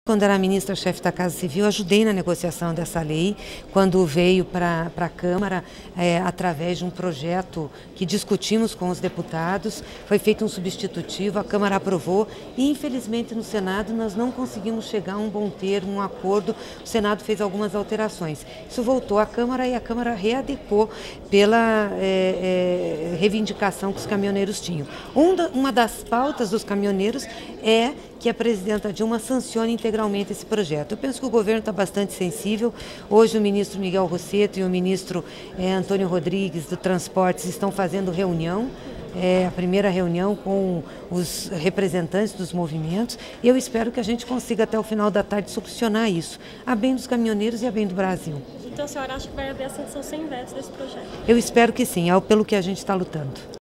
Quando era ministra-chefe da Casa Civil, ajudei na negociação dessa lei, quando veio para a Câmara, através de um projeto que discutimos com os deputados, foi feito um substitutivo, a Câmara aprovou e, infelizmente, no Senado nós não conseguimos chegar a um bom termo, um acordo, o Senado fez algumas alterações. Isso voltou à Câmara e a Câmara readequou pela reivindicação que os caminhoneiros tinham. Uma das pautas dos caminhoneiros é que a presidenta Dilma sancione integralmente esse projeto. Eu penso que o governo está bastante sensível. Hoje o ministro Miguel Rosseto e o ministro Antônio Rodrigues do Transportes estão fazendo reunião, a primeira reunião com os representantes dos movimentos, e eu espero que a gente consiga até o final da tarde solucionar isso, a bem dos caminhoneiros e a bem do Brasil. Então a senhora acha que vai haver a sanção sem vetos desse projeto? Eu espero que sim, é pelo que a gente está lutando.